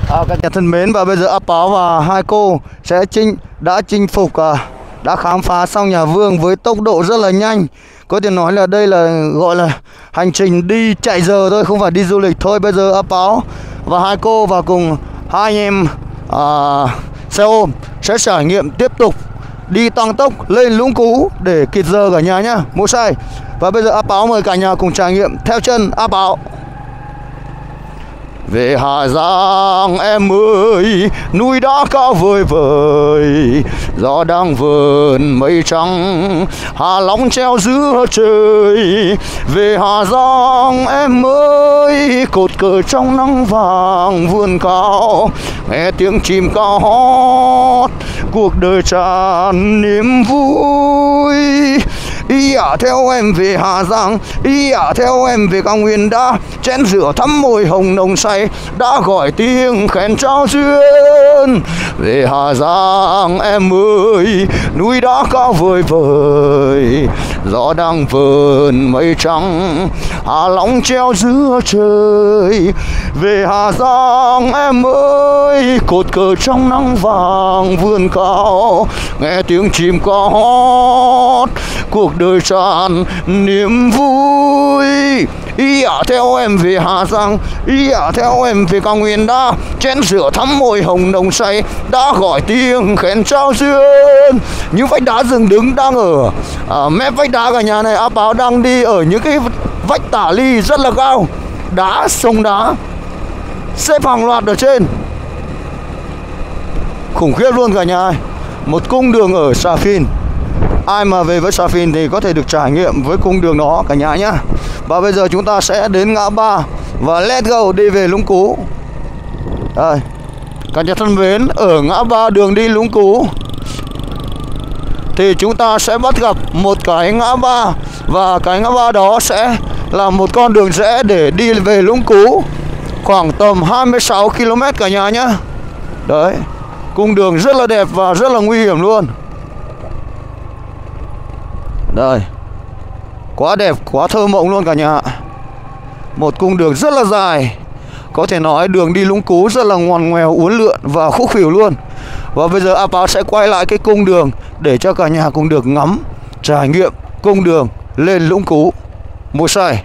Các nhà thân mến, và bây giờ A Páo và hai cô sẽ đã chinh phục, đã khám phá xong nhà Vương với tốc độ rất là nhanh. Có thể nói là đây là gọi là hành trình đi chạy giờ thôi, không phải đi du lịch thôi. Bây giờ A Páo và hai cô và cùng hai anh em xe ôm sẽ trải nghiệm tiếp tục đi tăng tốc lên Lũng Cú để kịp giờ cả nhà nhá. Mô sai. Và bây giờ A Páo mời cả nhà cùng trải nghiệm theo chân A Páo. Về Hà Giang em ơi, núi đá cao vời vời, gió đang vờn mây trắng, Hà Long treo giữa trời. Về Hà Giang em ơi, cột cờ trong nắng vàng vươn cao, nghe tiếng chim ca hót, cuộc đời tràn niềm vui. Ý theo em về Hà Giang, ý theo em về cao nguyên đá, chén rượu thắm môi hồng nồng say, đã gọi tiếng khen trao duyên. Về Hà Giang em ơi, núi đá cao vời vời, gió đang vờn mây trắng, Hà Long treo giữa trời. Về Hà Giang em ơi, cột cờ trong nắng vàng vươn cao, nghe tiếng chim ca hót, cuộc đời tràn niềm vui. Ý theo em về Hà Giang, ý theo em về cao nguyên đá, chén rượu thắm môi hồng nồng say, đã gọi tiếng khen trao duyên. Những vách đá dựng đứng đang ở mép vách đá cả nhà này. A Páo đang đi ở những cái vách tả ly rất là cao, đá sông đá xếp hàng loạt ở trên, khủng khiếp luôn cả nhà ơi. Một cung đường ở Sa Phiên, ai mà về với Sa Phiên thì có thể được trải nghiệm với cung đường đó cả nhà nhá. Và bây giờ chúng ta sẽ đến ngã ba và let's go đi về Lũng Cú. Đây, cả nhà thân mến, ở ngã ba đường đi Lũng Cú thì chúng ta sẽ bắt gặp một cái ngã ba, và cái ngã ba đó sẽ là một con đường rẽ để đi về Lũng Cú, khoảng tầm 26 km cả nhà nhá. Đấy, cung đường rất là đẹp và rất là nguy hiểm luôn. Đây, quá đẹp, quá thơ mộng luôn cả nhà. Một cung đường rất là dài, có thể nói đường đi Lũng Cú rất là ngoằn ngoèo, uốn lượn và khúc khuỷu luôn. Và bây giờ A Páo sẽ quay lại cái cung đường để cho cả nhà cùng được ngắm, trải nghiệm cung đường lên Lũng Cú. Mùa say.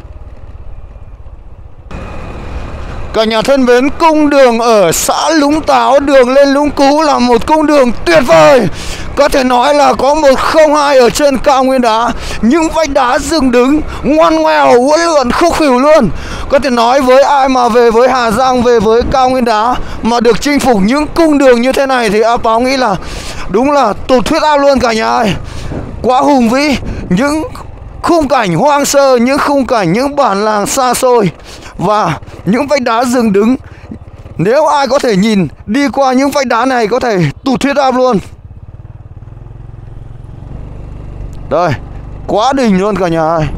Cả nhà thân mến, cung đường ở xã Lũng Táo, đường lên Lũng Cú là một cung đường tuyệt vời. Có thể nói là có 102 ở trên cao nguyên đá, những vách đá dựng đứng ngoằn ngoèo uốn lượn khúc khuỷu luôn. Có thể nói với ai mà về với Hà Giang, về với cao nguyên đá mà được chinh phục những cung đường như thế này thì A Páo nghĩ là đúng là tụt huyết áp luôn cả nhà ơi. Quá hùng vĩ, những khung cảnh hoang sơ, những khung cảnh, những bản làng xa xôi và những vách đá dựng đứng. Nếu ai có thể nhìn đi qua những vách đá này có thể tụt huyết áp luôn. Đây, quá đỉnh luôn cả nhà ơi,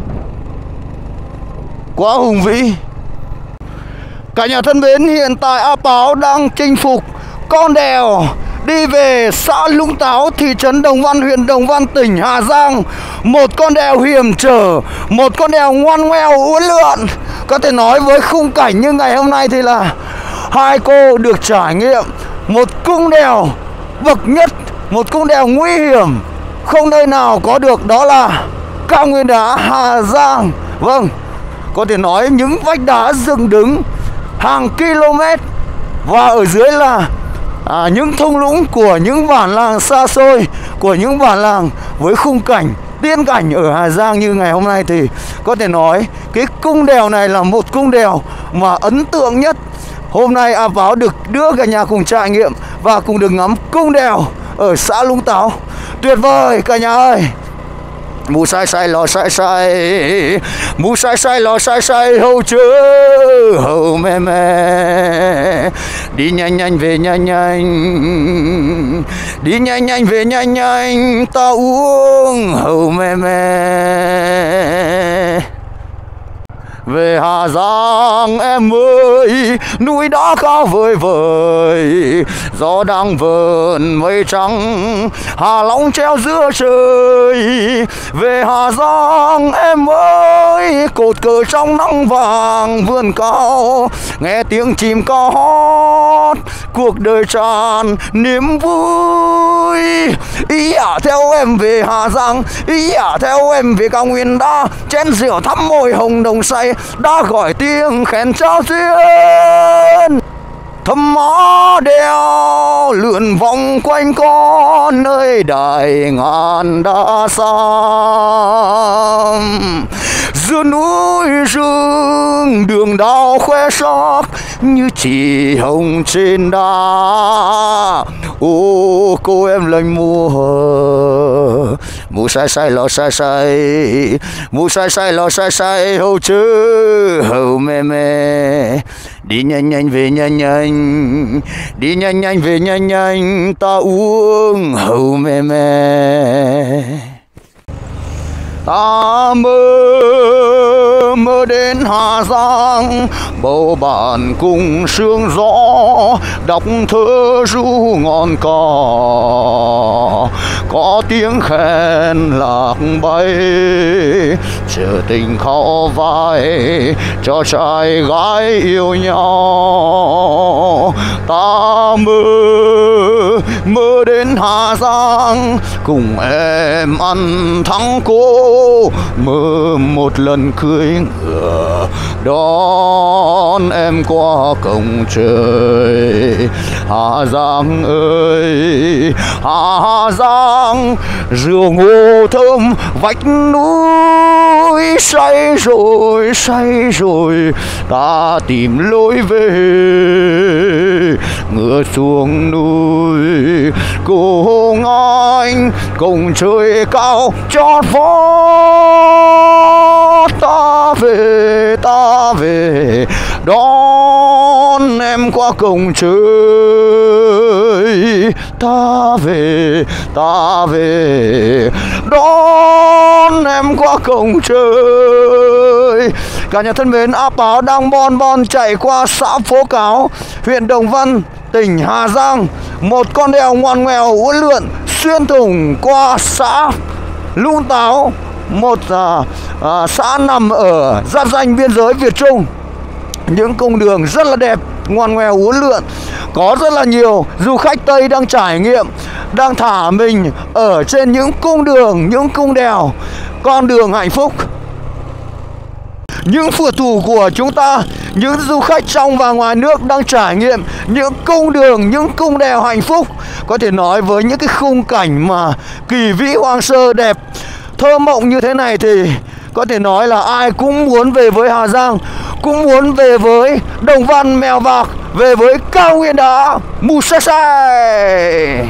quá hùng vĩ. Cả nhà thân mến, hiện tại A Páo đang chinh phục con đèo đi về xã Lũng Táo, thị trấn Đồng Văn, huyện Đồng Văn, tỉnh Hà Giang. Một con đèo hiểm trở, một con đèo ngoằn ngoèo uốn lượn. Có thể nói với khung cảnh như ngày hôm nay thì là hai cô được trải nghiệm một cung đèo bậc nhất, một cung đèo nguy hiểm không nơi nào có được, đó là cao nguyên đá Hà Giang. Vâng, có thể nói những vách đá dựng đứng hàng km, và ở dưới là những thung lũng của những bản làng xa xôi, của những bản làng với khung cảnh tiên cảnh ở Hà Giang như ngày hôm nay. Thì có thể nói cái cung đèo này là một cung đèo mà ấn tượng nhất. Hôm nay A Páo được đưa cả nhà cùng trải nghiệm và cùng được ngắm cung đèo ở xã Lũng Táo. Tuyệt vời cả nhà ơi. Mù sai sai lò sai sai, mù sai sai lò sai sai, hầu chớ hầu mê mê. Đi nhanh nhanh về nhanh nhanh, đi nhanh nhanh về nhanh nhanh, ta uống hầu mê mê. về Hà Giang em ơi, núi đá cao vời vời, gió đang vờn mây trắng, Hà Long treo giữa trời. Về Hà Giang em ơi, cột cờ trong nắng vàng vươn cao, nghe tiếng chim ca hót, cuộc đời tràn niềm vui. Ý theo em về Hà Giang, ý theo em về cao nguyên đá, chén rượu thắm môi hồng đồng say, đã gọi tiếng khen trao duyên. Thăm má đeo lượn vòng quanh con nơi đài ngàn đá xám, giữa núi rừng đường đào khoe sắc như chỉ hồng trên đá. Ô cô em lành mùa say say lo say say, mùa say say lo say say, hầu chớ hầu mê mê. Đi nhanh nhanh về nhanh nhanh, đi nhanh nhanh về nhanh nhanh, ta uống hầu mê mê. Ta mơ đến Hà Giang, bầu bạn cùng sương gió, đọc thơ ru ngọn cỏ, có tiếng khen lạc bay, chờ tình khó vai cho trai gái yêu nhau. Ta mơ đến Hà Giang, cùng em ăn thắng cô, mơ một lần cưới ngựa đón em qua cổng trời. Hà Giang ơi Hà Giang, rượu ngô thơm vách núi, say rồi ta tìm lối về, ngựa xuống núi cùng anh cùng trời cao chót vót. Ta về đón em qua cổng trời, ta về đón em qua cổng trời. Cả nhà thân mến, áp báo đang bon chạy qua xã Phố Cáo, huyện Đồng Văn, tỉnh Hà Giang. Một con đèo ngoằn ngoèo uốn lượn xuyên thủng qua xã Lũng Táo, một xã nằm ở giáp ranh biên giới Việt Trung. Những cung đường rất là đẹp, ngoằn ngoèo uốn lượn. Có rất là nhiều du khách Tây đang trải nghiệm, đang thả mình ở trên những cung đường, những cung đèo, con đường hạnh phúc. Những phượt thủ của chúng ta, những du khách trong và ngoài nước đang trải nghiệm những cung đường, những cung đèo hạnh phúc. Có thể nói với những cái khung cảnh mà kỳ vĩ hoang sơ đẹp, thơ mộng như thế này thì có thể nói là ai cũng muốn về với Hà Giang, cũng muốn về với Đồng Văn, Mèo Vạc, về với cao nguyên đá Mù Sa Sai.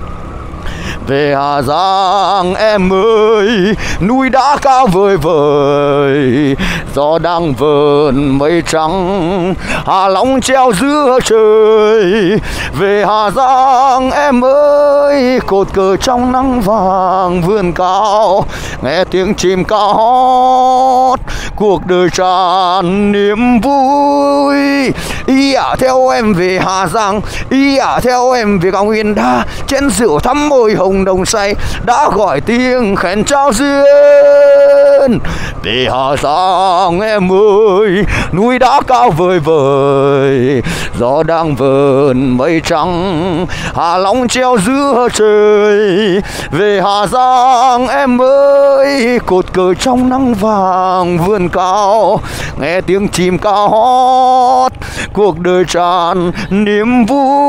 Về Hà Giang em ơi, núi đá cao vời vời, gió đang vờn mây trắng, Hà Long treo giữa trời. Về Hà Giang em ơi, cột cờ trong nắng vàng vươn cao, nghe tiếng chim ca hót, cuộc đời tràn niềm vui. Ý theo em về Hà Giang, ý theo em về cao nguyên đá, chén rượu thắm môi hồng đồng say, đã gọi tiếng khen trao duyên. Về Hà Giang em ơi, núi đá cao vời vời, gió đang vờn mây trắng, Hà Long treo giữa trời. Về Hà Giang em ơi, cột cờ trong nắng vàng vươn cao, nghe tiếng chim ca hót, cuộc đời tràn niềm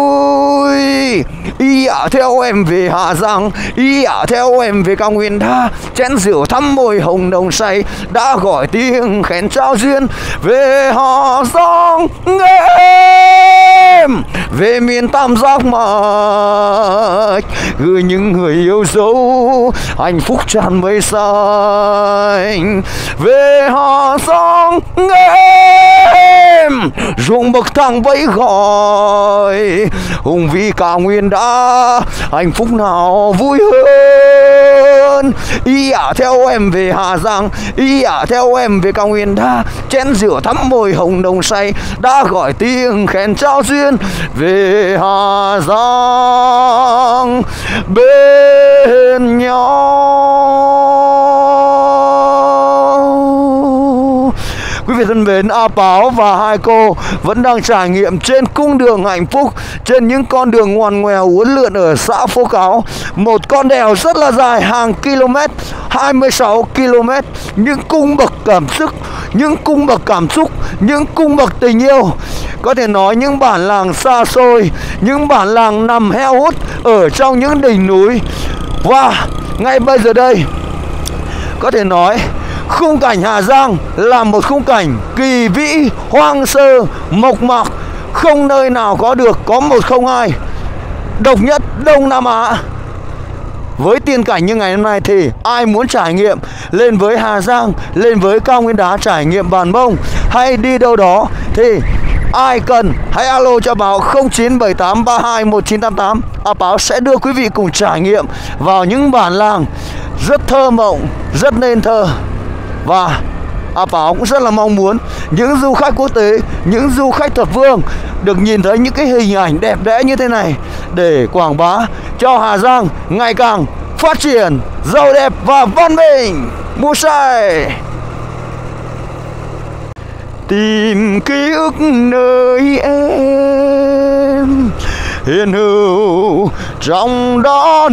vui. Ý theo em về Hà Giang, ý theo em về cao nguyên đá, chén rượu thắm môi hồng đồng say, đã gọi tiếng khen trao duyên. Về Hà Giang em, về miền tam giác mạch, gửi những người yêu dấu hạnh phúc tràn mây xanh. Về Hà Giang em ruộng bậc thang vẫy gọi, hùng vĩ cao nguyên đã hạnh phúc nào vui hơn. Ý theo em về Hà Giang, ý theo em về cao nguyên đã chén rượu thắm môi hồng nồng say, đã gọi tiếng khen trao duyên. Về Hà Giang bên nhau. Quý vị thân mến, A Páo và hai cô vẫn đang trải nghiệm trên cung đường hạnh phúc, trên những con đường ngoằn ngoèo uốn lượn ở xã Phố Cáo. Một con đèo rất là dài hàng km, 26 km, những cung bậc cảm xúc, những cung bậc cảm xúc, những cung bậc tình yêu. Có thể nói những bản làng xa xôi, những bản làng nằm heo hút ở trong những đỉnh núi. Và ngay bây giờ đây, có thể nói khung cảnh Hà Giang là một khung cảnh kỳ vĩ, hoang sơ, mộc mạc, không nơi nào có được, có 102, độc nhất Đông Nam Á. Với tiên cảnh như ngày hôm nay thì ai muốn trải nghiệm lên với Hà Giang, lên với cao nguyên đá, trải nghiệm Bản Mông hay đi đâu đó thì ai cần hãy alo cho Báo 0978321988. A Páo sẽ đưa quý vị cùng trải nghiệm vào những bản làng rất thơ mộng, rất nên thơ. Và A Páo cũng rất là mong muốn những du khách quốc tế, những du khách thập phương được nhìn thấy những cái hình ảnh đẹp đẽ như thế này để quảng bá cho Hà Giang ngày càng phát triển, giàu đẹp và văn minh. Mua say tìm ký ức nơi em hiền hữu trong đó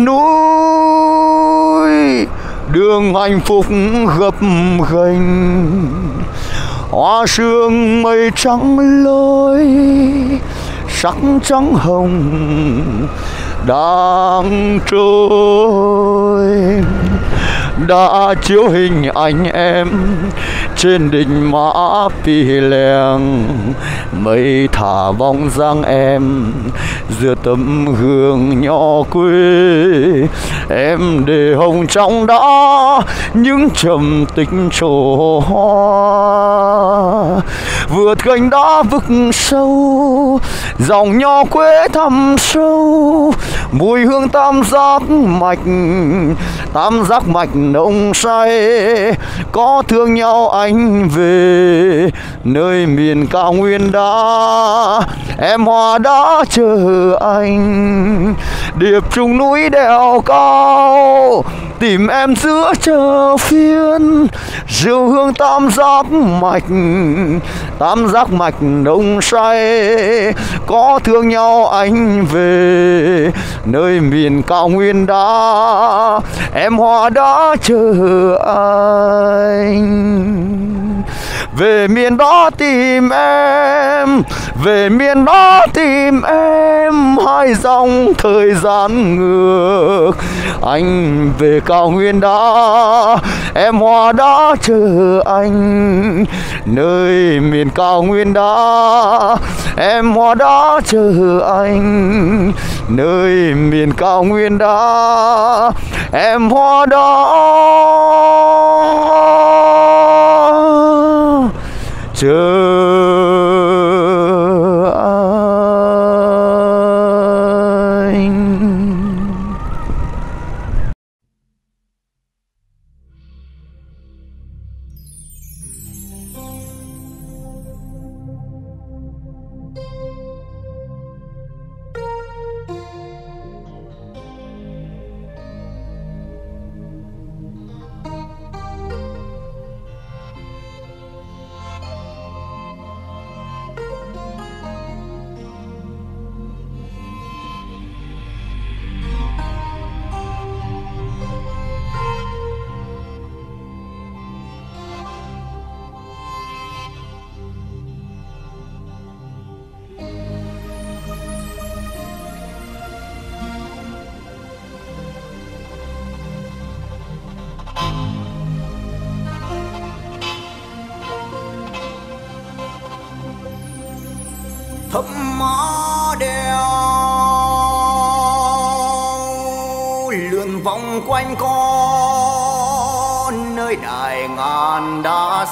núi, đường hạnh phúc gập ghềnh, hoa sương mây trắng lối, sắc trắng hồng đang trôi, đã chiếu hình ảnh em trên đỉnh Mã Pì Lèng, mây thả bóng dáng em giữa tấm gương nhỏ quê. Em để hồng trong đó những trầm tích trổ hoa, vượt gành đá vực sâu, dòng nho quê thăm sâu, mùi hương tam giác mạch, tam giác mạch nồng say. Có thương nhau anh về nơi miền cao nguyên đá, em hoa đã chờ anh điệp trùng núi đèo cao, tìm em giữa chờ phiên rượu hương tam giác mạch, tam giác mạch nồng say. Có thương nhau anh về nơi miền cao nguyên đá, em hoa đã chờ anh. Về miền đó tìm em, về miền đó tìm em, hai dòng thời gian ngược. Anh về cao nguyên đá, em hoa đã chờ anh nơi miền cao nguyên đá, em hoa đã chờ anh nơi miền cao nguyên đá, em hoa đã chờ anh. thấm má đèo lượn vòng quanh con nơi đài ngàn đá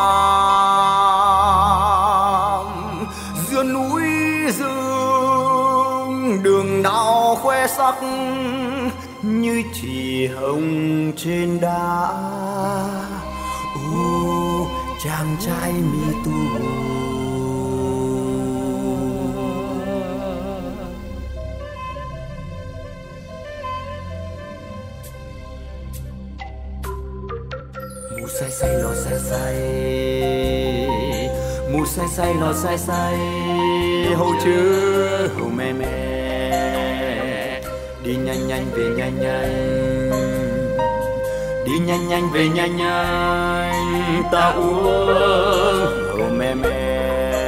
xám, giữa núi rừng đường đào khoe sắc như chỉ hồng trên đá. Ô chàng trai mi tu mù say say lo say say, mù say say lo say say, hầu chưa hầu mê mê, đi nhanh nhanh về nhanh nhanh, đi nhanh nhanh về nhanh nhanh, ta uống hầu mê mê.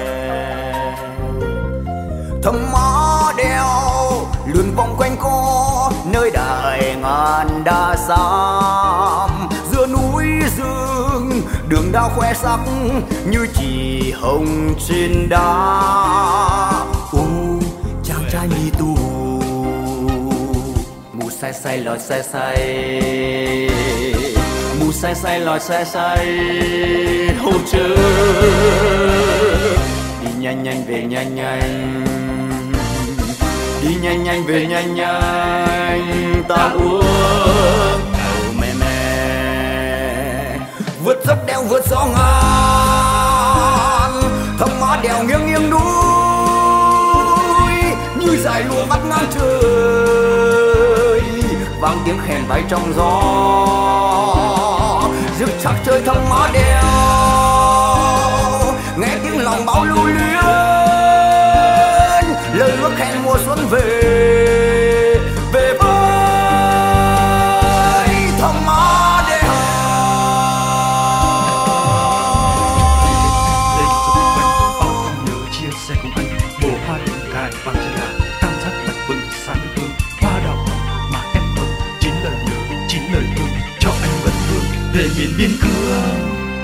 Thầm má đeo lượn vòng quanh co nơi đài ngàn đá xám, giữa núi rừng đường đao khoe sắc như chỉ hồng trên đá. Ô chàng trai mi tu mù say say lòi say say, mù say say lòi say say, hầu chưa đi nhanh nhanh về nhanh nhanh, đi nhanh nhanh về nhanh nhanh, ta uống hầu mê mê. Vượt dốc đeo vượt gió ngàn, thăm má đèo nghiêng nghiêng núi như dải lụa vắt ngang trời, vang tiếng khèn bay trong gió rực chắc chơi thăm má đèo, nghe tiếng lòng bao lưu luyến lời ước hẹn mùa xuân về về với thăm má đèo. Lên dòng quanh bao nhớ chia sẻ cùng anh, bồ hoa đèn cài vàng trên đà, tam giác bạch vừng sáng hương, hoa đào mà em mơ, chín lời nhớ chín lời thương cho anh vẫn vương về miền biên cương.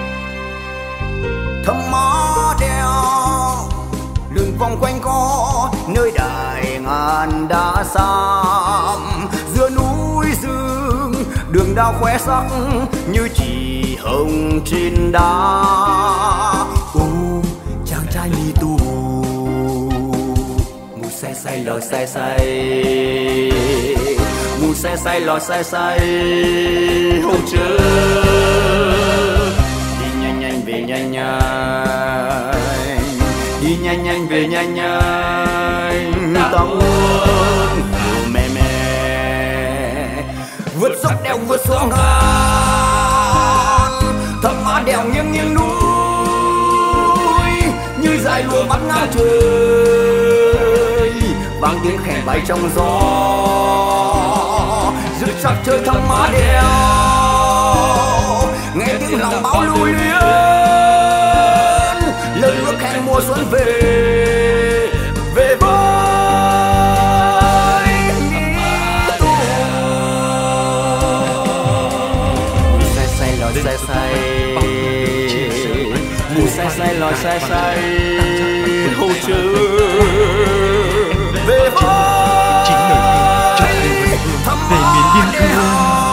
Thăm má đèo lượn vòng quanh co nơi đài ngàn đá xám, giữa núi rừng đường đao khoe sắc như chỉ hồng trên đá. Ô chàng trai mi tu mù say say lòi say say, mù say say lòi say say, hầu chưa đi nhanh nhanh về nhanh nhanh, đi nhanh nhanh về nhanh nhanh, ta uống hầu mê mê. Vượt dốc đeo vượt gió ngàn, thăm má đèo nghiêng nghiêng núi như dải lụa vắt ngang trời, vang tiếng khèn bay trong gió rực sắc chơi thăm má đèo, nghe tiếng lòng bao lưu luyến lời ước hẹn mùa xuân về về với mi tu. Mù say say lòi say say, mù say say lòi say say, hầu chưa về với Chín lời thương cho anh vẫn vương về miền biên cương.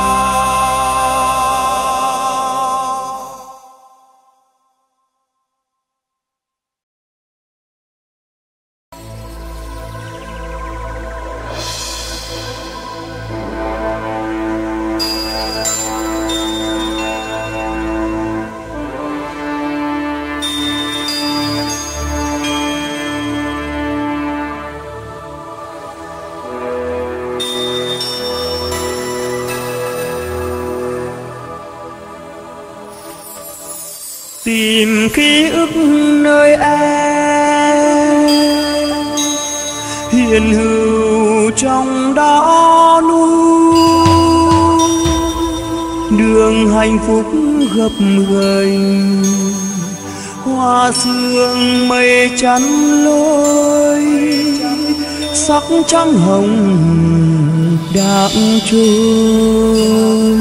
Tìm ký ức nơi em hiện hữu trong đó nuôi, đường hạnh phúc gập ghềnh, hoa sương mây chắn lối, sắc trắng hồng đạm trôi.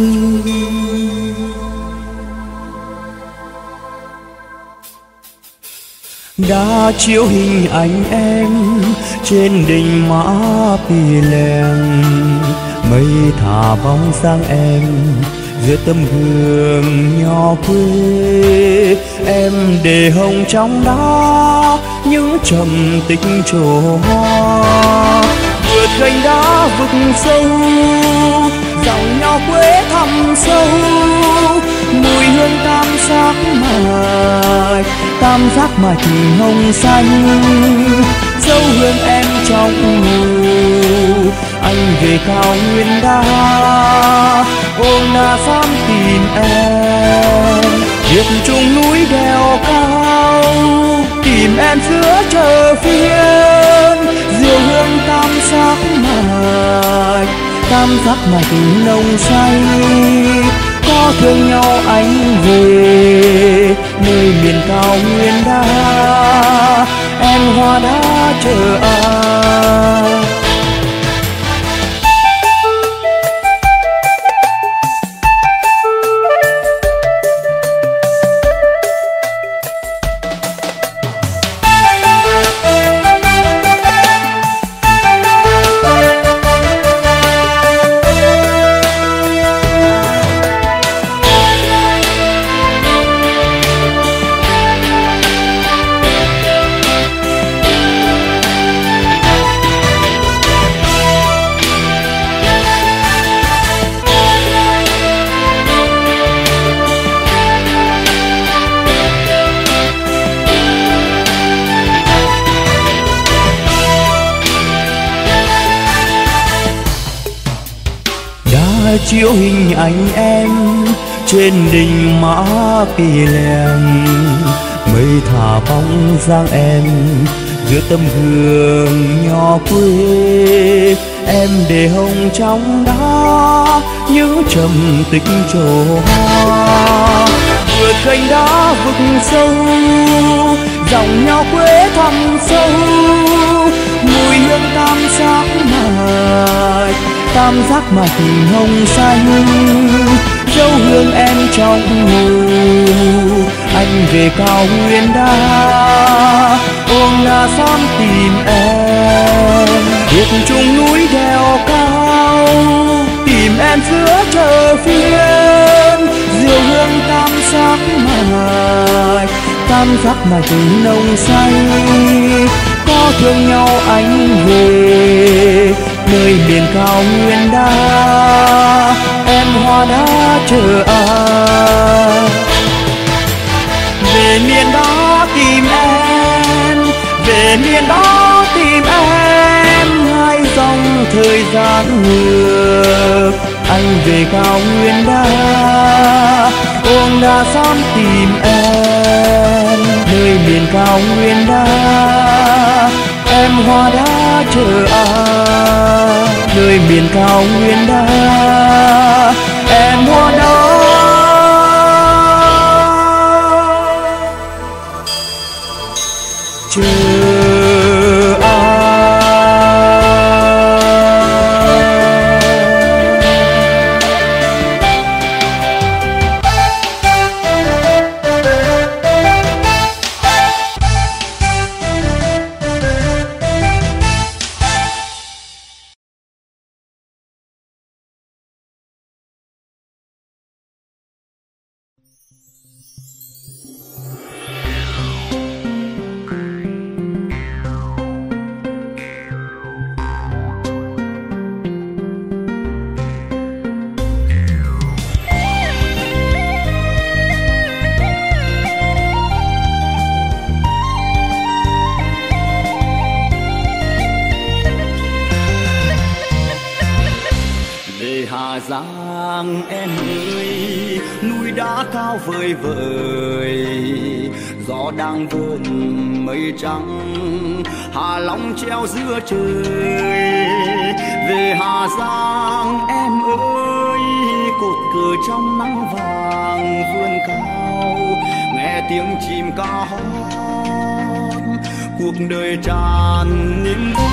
đã chiếu hình ảnh em trên đỉnh Mã Pì Lèng, mây thả bóng dáng em giữa tấm gương nhỏ quê. Em để hồng trong đó những trầm tích trổ hoa, vượt gành đá vực sâu, dòng nho quê thăm sâu, mùi hương tam giác mạch hồng xanh, dấu hương em trong ngủ. Anh về cao nguyên đá, ôm đã dám tìm em, biết chung núi đèo cao, tìm em giữa chợ phiên. Diều hương tam giác mạch nồng say, có thương nhau anh về nơi miền cao nguyên đá, em hoa đã chờ anh. Chiếu hình ảnh em trên đỉnh Mã Pì Lèng, mây thả bóng dáng em giữa tấm gương nhỏ quê. Em để hồng trong đó những trầm tích trổ hoa, vượt gành đá vực sâu, dòng nho quê thăm sâu, mùi hương tam giác mạch hồng xanh, dấu hương em trong ngủ. Anh về cao nguyên đá, ôm đã dám tìm em, biết chung núi đèo cao, tìm em giữa chợ phiên. Diều hương tam giác mạch nồng say, có thương nhau anh về nơi miền cao nguyên đá, em hoa đã chờ anh. Về miền đó tìm em, về miền đó tìm em, hai dòng thời gian ngược. Anh về cao nguyên đá, ôm đã dám tìm em nơi miền cao nguyên đá, em hoa đã chờ anh nơi miền cao nguyên đá, em hoa đã chờ anh. Hà Giang em ơi, núi đá cao vời vời, gió đang vươn mây trắng, Hà Long treo giữa trời. Về Hà Giang em ơi, cột cờ trong nắng vàng vươn cao, nghe tiếng chim ca hót, cuộc đời tràn niềm vui.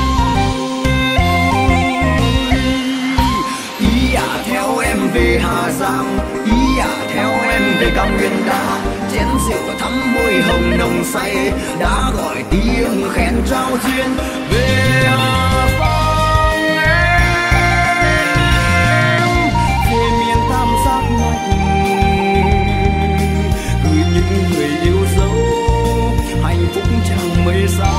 Theo em về Hà Giang, theo em về cao nguyên đá, chén rượu thắm môi hồng nồng say đã gọi tiếng khen trao duyên về Hà Giang em, về miền tam giác mạch gửi những người yêu dấu hạnh phúc chẳng mây xa.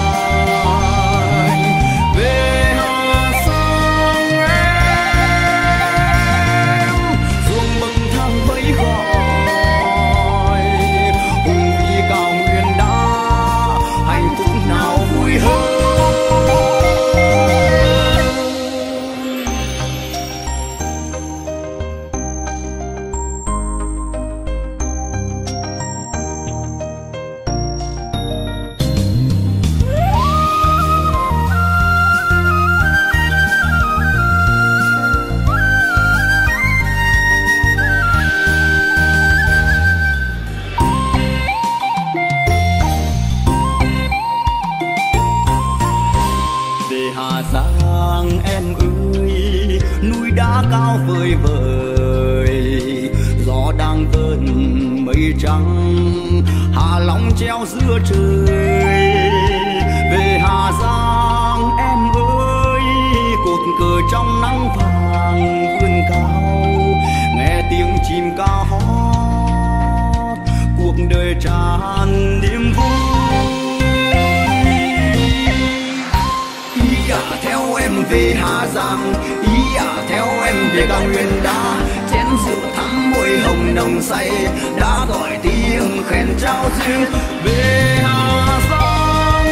Vời vời gió đang vờn mây trắng Hà Long treo giữa trời. Về Hà Giang em ơi, cột cờ trong nắng vàng vươn cao, nghe tiếng chim ca hót cuộc đời tràn niềm vui. Ý à theo em về Hà Giang, ý à theo em về cao nguyên đá, chén rượu thắm môi hồng nồng say đã gọi tiếng khen trao duyên. Về Hà Giang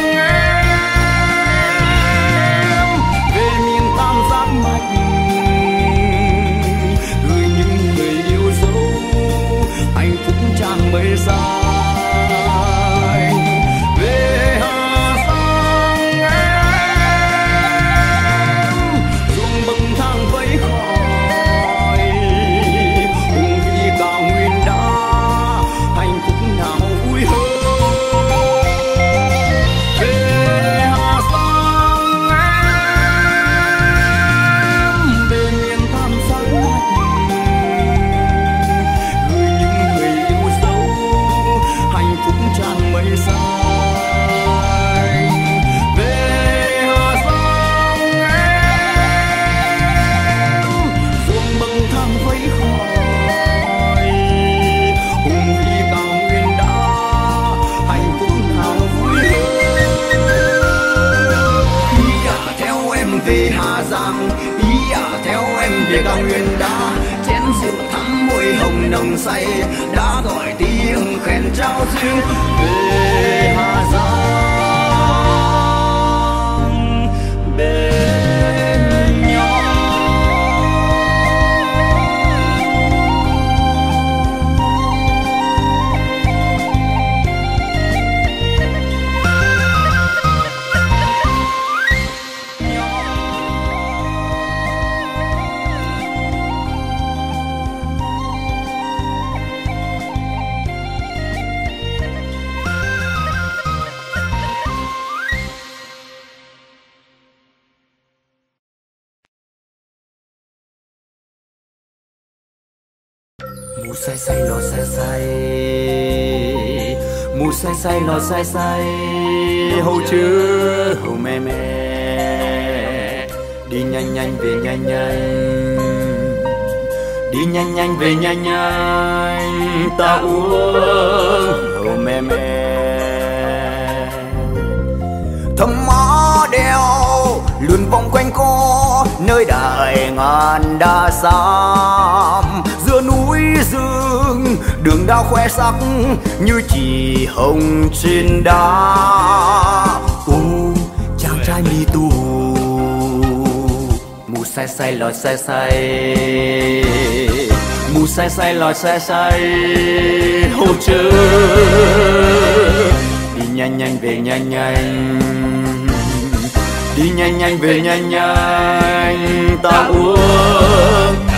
em, về miền tam giác mạch gửi những người yêu dấu hạnh phúc tràn mây xa. Về Hà Giang, ý à theo em về cao nguyên đá, chén rượu thắm môi hồng nồng say đã gọi tiếng khen trao duyên. Về Hà Giang bên nhau. Mù say say lò say say, mù say say lò say say, hầu chưa hầu mẹ mẹ, đi nhanh nhanh về nhanh nhanh, đi nhanh nhanh về nhanh nhanh, ta uống hầu mẹ mẹ. Thầm mõ đeo luôn vòng quanh co nơi đại ngàn đa xám, giữa núi rừng đường đao khoe sắc như chỉ hồng trên đá. Chàng trai mi tù mù say say lòi say say, mù say say lòi say say, hầu chờ đi nhanh nhanh về nhanh nhanh, đi nhanh nhanh về nhanh nhanh, ta uống